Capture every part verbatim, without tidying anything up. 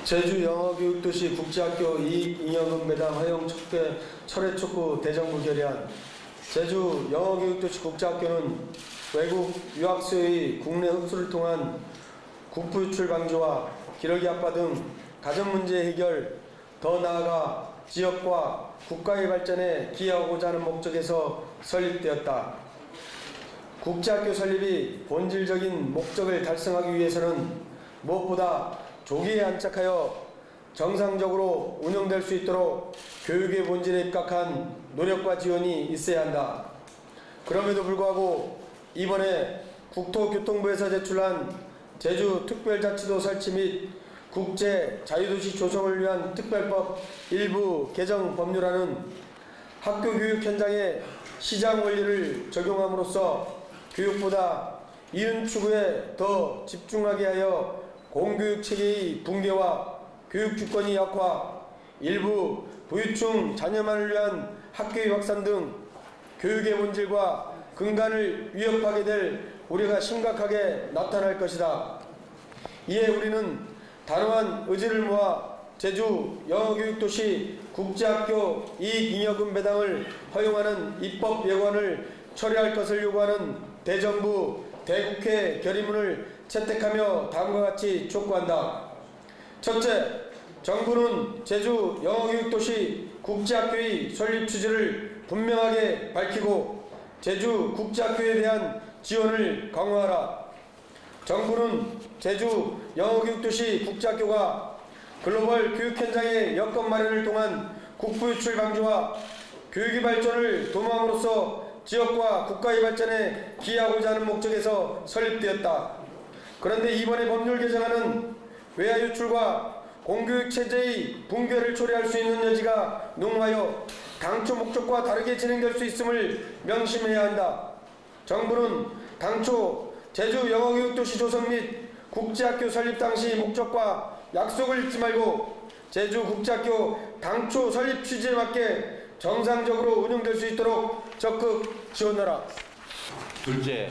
제주 영어교육도시 국제학교 이익잉여금 배당 허용 촉배 철회 촉구 대정부 결의안. 제주 영어교육도시 국제학교는 외국 유학수의 국내 흡수를 통한 국부 유출 방지와 기러기 아빠 등 가정 문제 해결, 더 나아가 지역과 국가의 발전에 기여하고자 하는 목적에서 설립되었다. 국제학교 설립이 본질적인 목적을 달성하기 위해서는 무엇보다 조기에 안착하여 정상적으로 운영될 수 있도록 교육의 본질에 입각한 노력과 지원이 있어야 한다. 그럼에도 불구하고 이번에 국토교통부에서 제출한 제주특별자치도 설치 및 국제 자유도시 조성을 위한 특별법 일부 개정 법률안은 학교 교육 현장에 시장 원리를 적용함으로써 교육보다 이윤 추구에 더 집중하게 하여 공교육 체계의 붕괴와 교육 주권의 약화, 일부 부유층 자녀만을 위한 학교의 확산 등 교육의 본질과 근간을 위협하게 될 우려가 심각하게 나타날 것이다. 이에 우리는 단호한 의지를 모아 제주 영어교육도시 국제학교 이익잉여금 배당을 허용하는 입법 예고안을 처리할 것을 요구하는 대정부 대국회 결의문을 채택하며 다음과 같이 촉구한다. 첫째, 정부는 제주 영어교육도시 국제학교의 설립 취지를 분명하게 밝히고 제주 국제학교에 대한 지원을 강화하라. 정부는 제주 영어교육도시 국제학교가 글로벌 교육 현장의 여건 마련을 통한 국부 유출 방지와 교육의 발전을 도모함으로써 지역과 국가의 발전에 기여하고자 하는 목적에서 설립되었다. 그런데 이번에 법률 개정안은 외화 유출과 공교육 체제의 붕괴를 초래할 수 있는 여지가 농후하여 당초 목적과 다르게 진행될 수 있음을 명심해야 한다. 정부는 당초 제주 영어교육도시 조성 및 국제학교 설립 당시 목적과 약속을 잊지 말고 제주 국제학교 당초 설립 취지에 맞게 정상적으로 운영될 수 있도록 적극 지원하라. 둘째,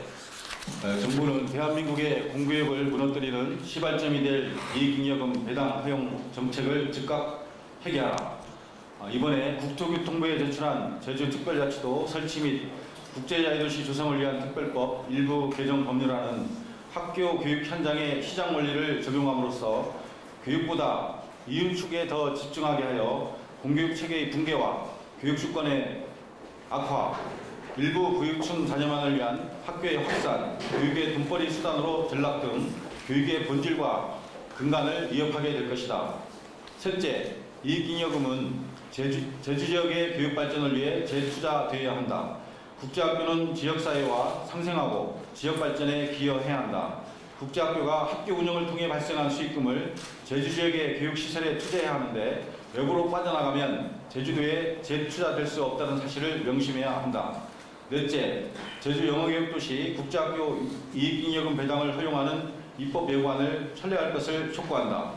정부는 대한민국의 공교육을 무너뜨리는 시발점이 될 이익잉여금 배당 허용 정책을 즉각 해결하라. 이번에 국토교통부에 제출한 제주특별자치도 설치 및 국제자유도시 조성을 위한 특별법 일부 개정 법률안은 학교 교육 현장의 시장 원리를 적용함으로써 교육보다 이윤 축에 더 집중하게 하여 공교육 체계의 붕괴와 교육 주권의 악화, 일부 부유층 자녀만을 위한 학교의 확산, 교육의 돈벌이 수단으로 전락 등 교육의 본질과 근간을 위협하게 될 것이다. 셋째, 이익잉여금은 제주, 제주 지역의 교육 발전을 위해 재투자되어야 한다. 국제학교는 지역사회와 상생하고 지역 발전에 기여해야 한다. 국제학교가 학교 운영을 통해 발생한 수익금을 제주 지역의 교육시설에 투자해야 하는데 외부로 빠져나가면 제주도에 재투자될 수 없다는 사실을 명심해야 한다. 넷째, 제주 영어교육도시 국제학교 이익잉여금 배당을 허용하는 입법 예고안을 철회할 것을 촉구한다.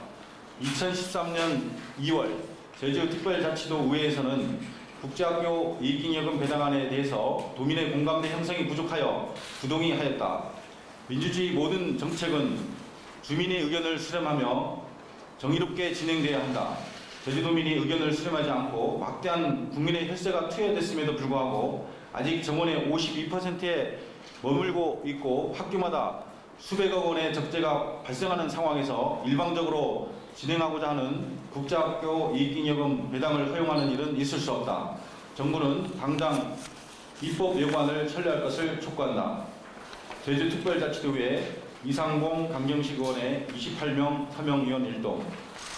이천십삼 년 이월 제주특별자치도 의회에서는 국제학교 이익잉여금 배당안에 대해서 도민의 공감대 형성이 부족하여 부동의하였다. 민주주의 모든 정책은 주민의 의견을 수렴하며 정의롭게 진행돼야 한다. 제주도민이 의견을 수렴하지 않고 막대한 국민의 혈세가 투여됐음에도 불구하고 아직 정원의 오십이 퍼센트에 머물고 있고 학교마다 수백억 원의 적재가 발생하는 상황에서 일방적으로 진행하고자 하는 국제학교 이익잉여금 배당을 허용하는 일은 있을 수 없다. 정부는 당장 입법 예고안을 철회할 것을 촉구한다. 제주특별자치도의회 이상공 강경식 의원의 이십팔 명 서명위원 일동.